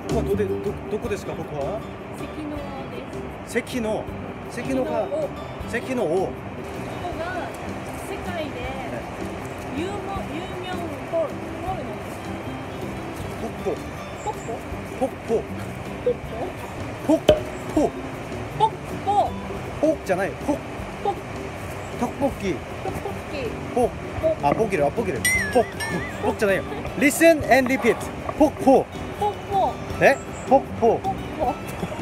こはどこですか、ここは？関野です。関野が、関野を。 ここが世界で有名ホールなんです。 ポッポ。 ポッポポッポ。 ポッポッポ。 ポッポポッじゃない。ポッ。 ポットッポッキ。 トッポッキポッ。あ、ポキル、ポキル。ポッ。ポッじゃないよ。Listen and repeat。ポッポ。 ポッポえ？ポッポ。 ポッポ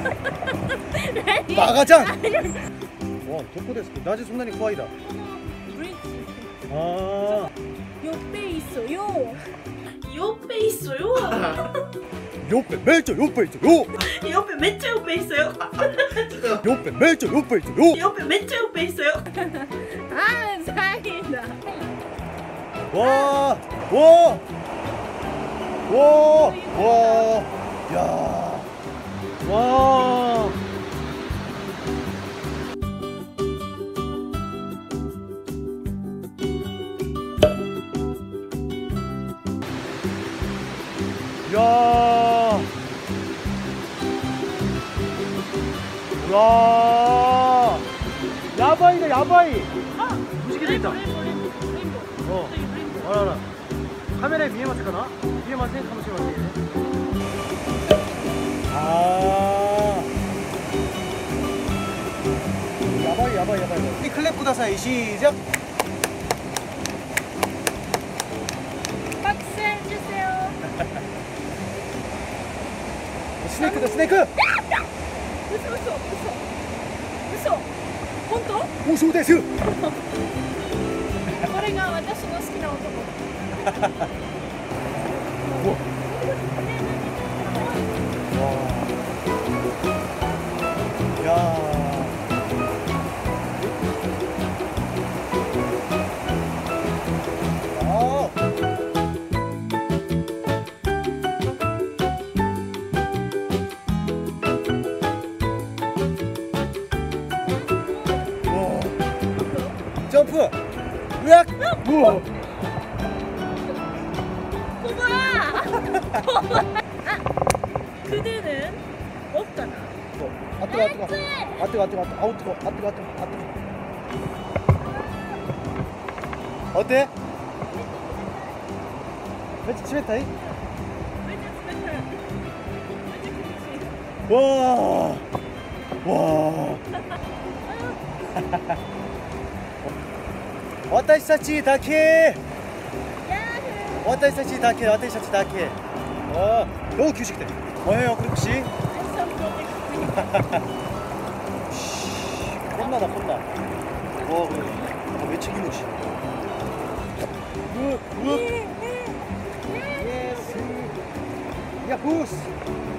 バカじゃん。わ、どこですか？なぜそんなに怖いだ。 ブリッジ。 ああ。 옆에 있어요. 옆에 있어요. 옆에 매저 옆에 있어요. 옆에 매저 옆에 있어요. 옆에 매저 옆에 있어요. 옆에 매저 옆에 있어요. 아, 다행이다. 와, 와, 와, 와, 야, 와. 야, 와, 야바이다 야바이. 아, 무지개 있다. 레인보우. あらあら、カメラに見えますかな？見えませんかもしれませんね。ああ、やばいやばいやばい。이 클랩ください。시작。 박수 해주세요. スネークだスネーク。 嘘。本当？ 嘘です。 これが私の好きな男。 いやジャンプ。うわっ。 그들은 없잖아. 아 뜨거 아 뜨거 아 뜨거 아 뜨거 아우 뜨거 아 뜨거 아 뜨거 아 뜨거. 어때? 왠지 치메타이? 와. 와. 私たちだけ。私たちだけ。私たちだけ。ああ、너무 규칙돼. 뭐예요, 그렇지? 혼나다 혼나. 와, 그 외치기 무시. 예스. 야, 부스.